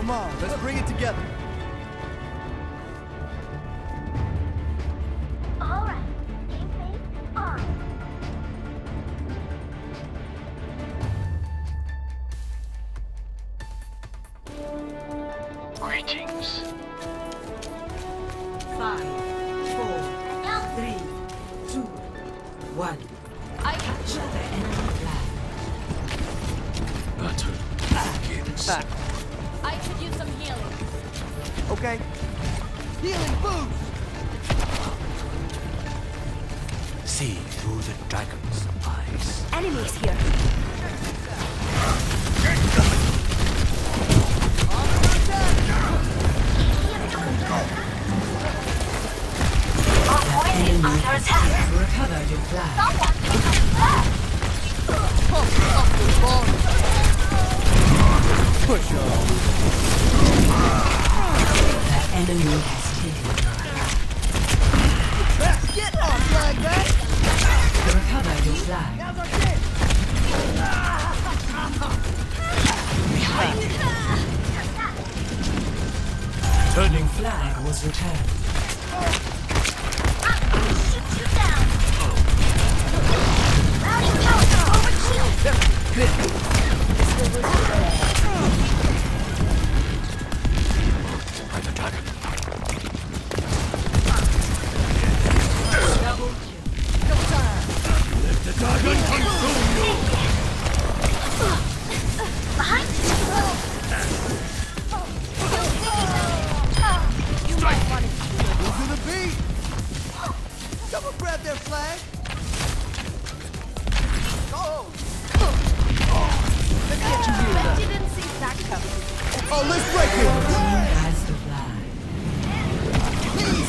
Come on, let's bring it together. All right, game face on. Greetings. 5, 4, 3, 2, 1. I capture the enemy flag. Battle begins. I could use some healing. Okay. Healing boost! See through the dragon's eyes. Enemies here. Under attack. Recover your flag. Push on. The enemy has taken. Get off flag back! Recover your flag. Now's our chance! Turning Flag was returned. by the dragon. Let the dragon consume you! You might want to. Who's gonna beat? Someone grab their flag! Oh! Let me get you healed up. Didn't see that coming. Oh, let's break Team it! has the flag. Please!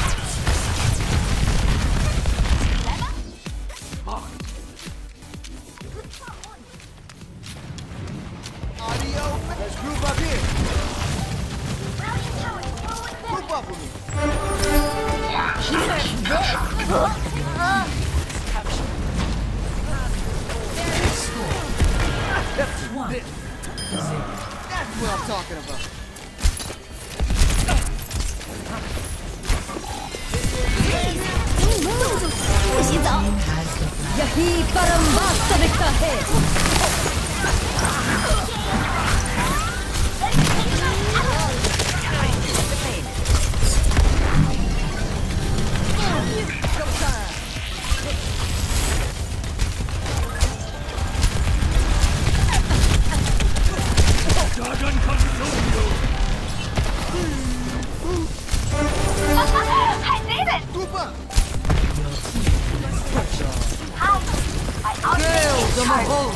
Audio, let's group up here. Group up with me. One. That's what I'm talking about. Team has the flag. यही परम वास्तविकता है. Dragon consume you! I did it! Group up! I Nails on the hole!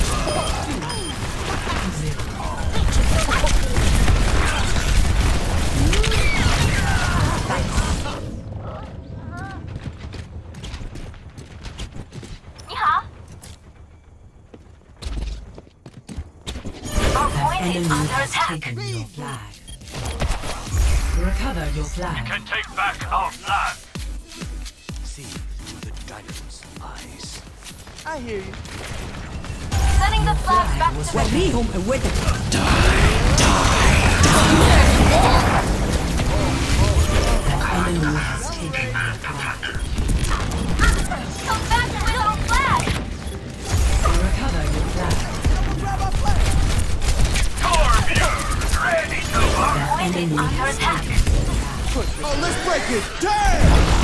The enemy has taken your flag. Recover your flag. Can take back our flag! See through the dragon's eyes. I hear you. Sending the flag back to وريهم قوتك. The enemy has taken your flag. Come back with our flag! Recover your flag. Grab our flag! Scorpions ready to work! The enemy Under has attack. taken your flag. Oh, let's break it! Turn!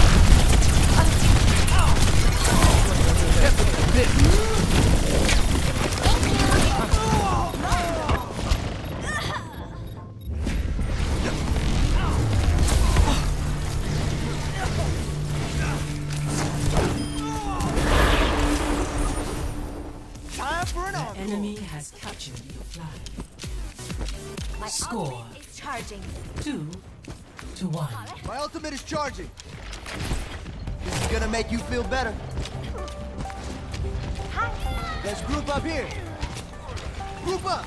Time for an The encore. enemy has captured your flag. My Score. ultimate is charging. 2-1. My ultimate is charging. This is gonna make you feel better. Let's group up here. Group up.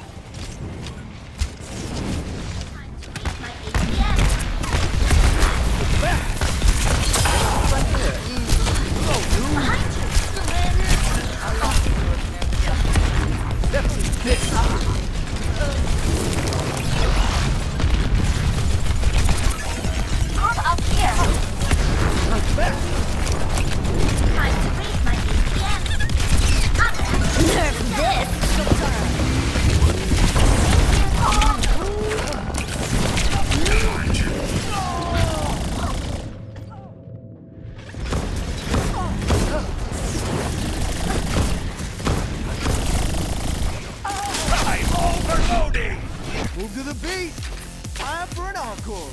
Move to the beat. Time for an encore.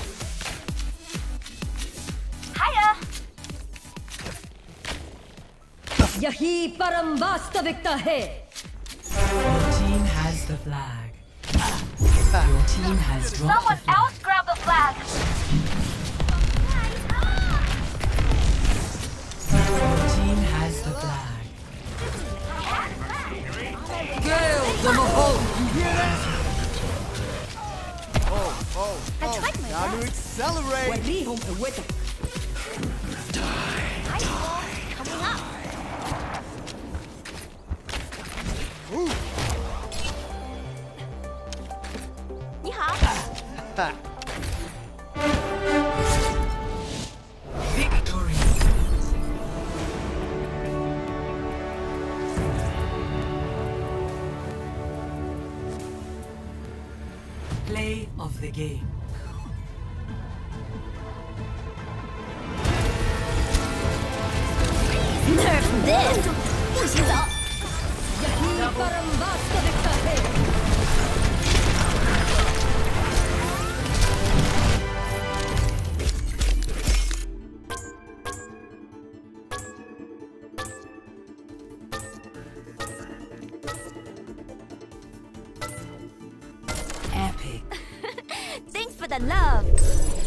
Hiya! यही परम वास्तविकता है. Your team has the flag. Your team has dropped Someone the flag. else grab the flag! Your team has the flag. Gale the Mahal. You hear that? Oh, I tried my time to best. accelerate. وريهم قوتك. Coming up! Ooh. 你好 Ha. Victory. Play of the game. Nerf this! 不许走 यही परम वास्तविकता है. Epic. Thanks for the love!